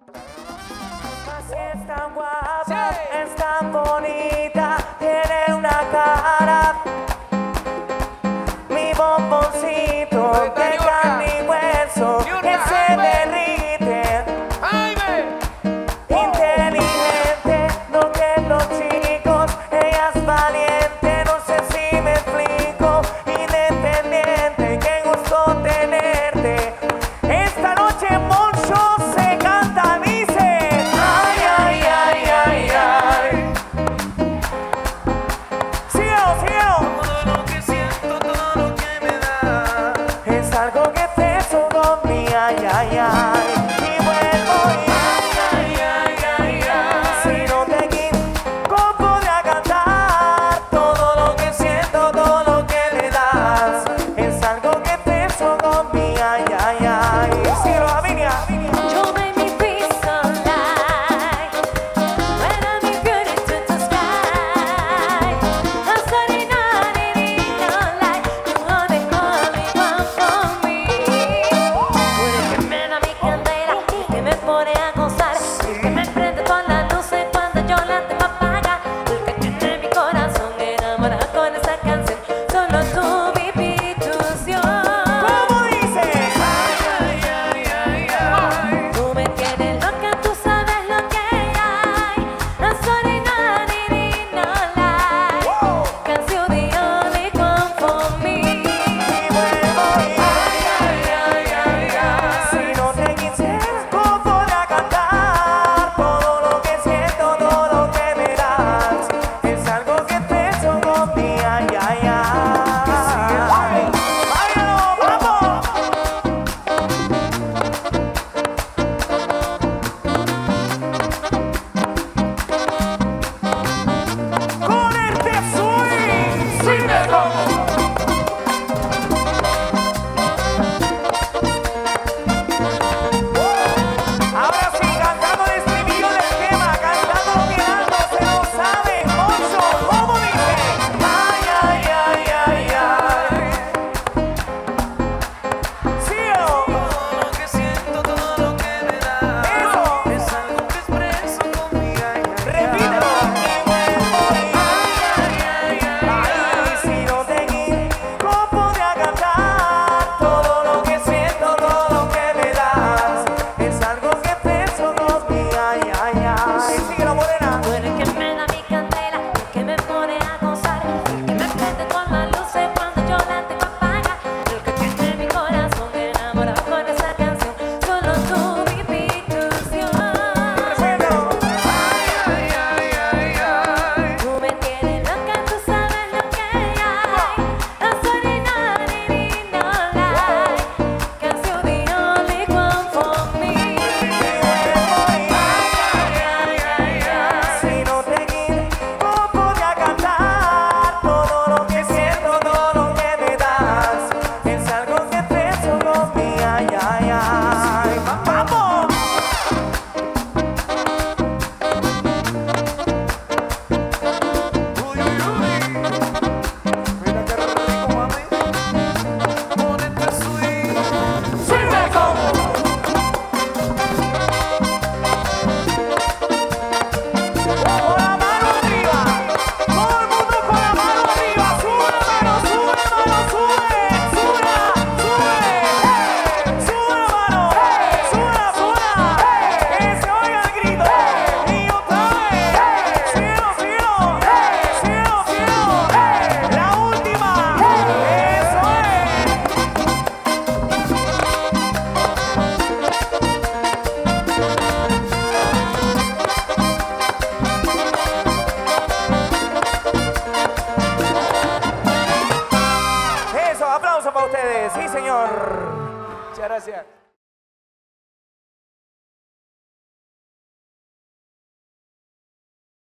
Así es tan guapa, sí. Es tan bonita, tiene una cara. Mi bomboncito de carne y hueso que se derrite. Inteligente, no que los chicos, ella es valiente, no sé si me explico. Independiente, qué gusto tenerte. Esta noche Moncho se canta, dice. Ay, ay, ay, ay, ay. Sigo, sigo. Todo lo que siento, todo lo que me da. Es algo que te sonó mi ay, ay, ay. Y vuelvo y ay, ay, ay, ay, ay. Si no te equivoco podría cantar todo lo que siento, todo lo que me das. Es algo que te sonó mi ay, ay, ay. Sigo, Avinia. You make me feel so light when I'm in beauty to the sky. I'm starting out in your light. You are the only one for me. Tú eres que me da mi candela, que me pone a gozar, que me prende todas las luces cuando yo la tengo apagada. El que tiene mi corazón enamorado con esta canción. Solo tú, mi intuición. ¿Cómo dice? Tú me tienes loca, tú sabes lo que hay. I'm sorry, not in no lie. Canción the only one for me. Y vuelvo y ay, ay, ay, ay, ay. Si no te equivoco podría cantar todo lo que siento, todo lo que me das. Es algo que te sonó mi ay, ay, ay. ¡Váyalo, vamos! Con este swing, sí me como. Ahora sí, cantando el estribillo del tema, cantando bien alto, se lo sabe, Moncho, ¿cómo dice? Ay, ay, ay, ay, ay. Sigo. Todo lo que siento, todo lo que me da. Eso. Es algo que expreso con mi ay, ay, ay. Repítelo. Y vuelvo y ay, ay, ay, ay. Si no te equivoco podría cantar todo lo que siento, todo lo que me das. Es algo que te sonó mi ay, ay, ay. Síguelo, morena. Tú eres que me da mi candela, el que me pone a gozar, el que me prende con las luces cuando yo la tengo apagada. El que tiene mi corazón enamorado con esa canción. Solo tú, mi intuición. Bueno. Ay, ay, ay, ay. Tú me tienes loca, tú sabes lo que hay. I'm sorry, not in no lie. Canción the only one for me. Si no te equivoco podría cantar todo lo que siento, todo lo que me das. Es algo que te sonó mi ay, ay, ay. ¡Vamos! Uy, uy, uy. Mira qué rico, mami. Con este swing. ¡Sí me como! Con la mano arriba, todo el mundo con la mano arriba, sube la mano, sube la mano, sube, sube, sube, sube la mano, sube, sube, que se oiga el grito, y otra vez, cielo, cielo, cielo, cielo, la última, eso es. Eso, aplauso para ustedes, sí señor. Muchas gracias.